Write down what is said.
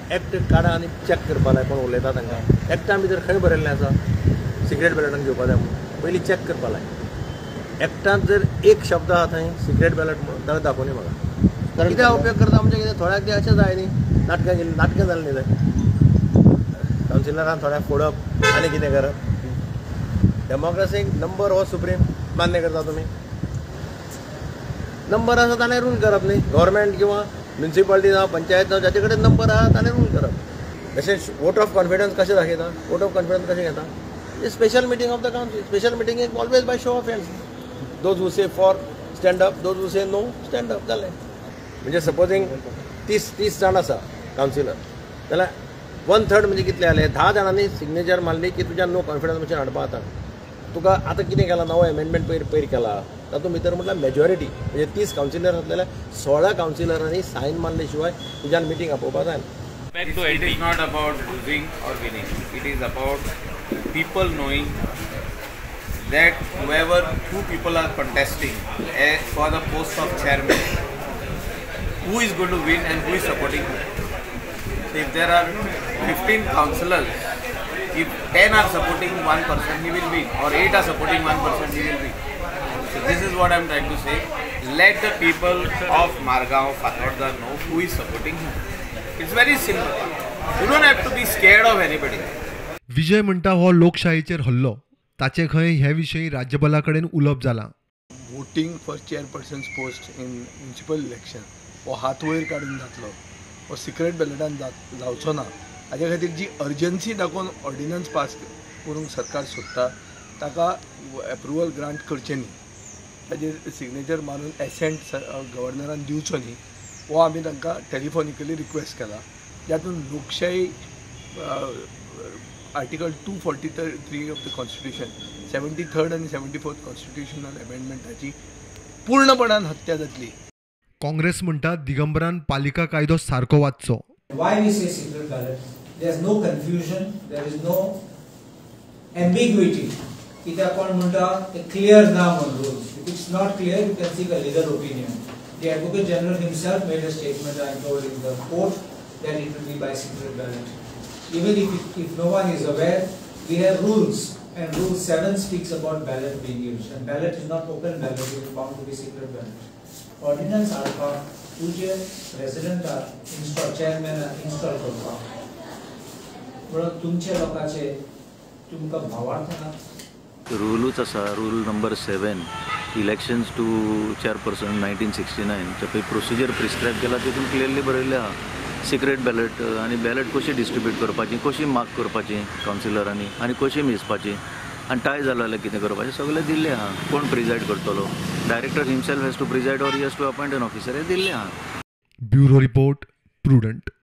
Act काडा आनी check करपा जाय कोण उलयता तांकां एक्टां भितर खंय बरयल्लें आसा सिक्रेट बॅलटान घेवपा जाय म्हणून पयलीं चॅक करपा जाय एक्टांत जर एक शब्द आहा थंय सिक्रेट बॅलट म्हणून जाल्यार दाखोवनी म्हाका कित्याक उपयोग करता म्हणजे कितें थोड्याक ते अशें जाय न्ही नाटकां जालें न्ही थंय कावन्सिलरान थोड्याक फोडप आनी कितें करप डेमोक्रेसीक नंबर हो सुप्रीम मान्य करता तुमी नंबर आसा ताणें रूल करप न्ही गव्हर्मेंट किंवा म्युनिसिपालिटी जावं पंचायत जावं जाचे कडेन नंबर आहा ताणें रूल करप तशें वोट ऑफ कॉन्फिडन्स कशें दाखयता वोट ऑफ कॉन्फिडन्स कशें घेता special meeting of the council special meeting is always by show of hands those who say for stand up those who say no stand up जालें म्हणजे supposing 30 जाण आसा councillor जाल्यार 1/3 म्हणजे कितले जाले 10 जाणांनी सिग्नेचर मारली की तुज्या नो कॉन्फिडन्स मशीन हाडपा जाता तुका आतां कितें केलां नवो एमेंडमेंट पयर केला तातूंत भितर म्हटल्यार मेजॉरिटी म्हणजे 30 कावन्सिलर आसलेल्या 16 कावन्सिलरांनी सायन मारले शिवाय तुज्यान मिटींग आपोवपा जाय It is not about losing or winning. It is about people knowing that two people are contesting for the post of chairman, who is going to win and who is supporting who. If there are 15 councillors, if 10 are supporting one person, he will win, or 8 are supporting one person, he will win. So this is what I am trying to say. Let the people of Margao, Fatorda know who is supporting who. It's very simple. You don't have to be scared of anybody. विजय म्हणटा हो लोकशाहीचेर हल्लो ताचे खंय हे विशयी राज्यपाला कडेन उलोवप जालां voting for chairperson's post in municipal election हो हात वयर काडून जातलो हो सिक्रेट बॅलेटान जावचो ना हाजे खातीर जी अर्जन्सी दाखोवन ऑर्डिनन्स पास करूंक सरकार सोदता ताका एप्रुवल ग्रांट करचें न्ही ताजेर सिग्नेचर मारून एसेंट गव्हर्नरान दिवचो न्ही हो आमी तांकां टेलिफोनिकली रिक्वेस्ट केला जातून लोकशाही article 243 of the constitution 73rd आणि 74th कॉन्स्टिट्यूशनल अमेंडमेंटाची पूर्णपणान हत्या जातली काँग्रेस म्हणटा दिगंबरान पालिका कायदो सारको वाचचो Why we say secret ballot? There is no confusion, there is no ambiguity. कित्याक कोण म्हणटा clear ना म्हणून rules. If it's not clear, you can seek a legal opinion. The Advocate General himself made a statement, I am told, in the court that it will be by secret ballot. Even if no one is aware, we have rules, and Rule 7 speaks about ballot being used. And ballot is not open ballot, it is bound to be secret ballot. Ordinance article, तुझे president install chairman install करता. म्हणून तुमचे लोकांचे तुमका भावार्थ ना. रूलच आसा rule number 7 elections to chairperson 1969 ते प्रोसिजर प्रिस्क्रायब केला तितून क्लियरली बरयल्लें आहा सिक्रेट बॅलेट आनी बॅलेट कशी डिस्ट्रिब्यूट करपाची कशी मार्क करपाची कावन्सिलरांनी आनी कशी मेजपाची आनी टाय जाला जाल्यार कितें करपाचें सगळें दिल्लें आहा कोण प्रिजायड करतलो director himself has to preside or he has to appoint an officer हें दिल्लें आहा ब्युरो रिपोर्ट प्रुडंट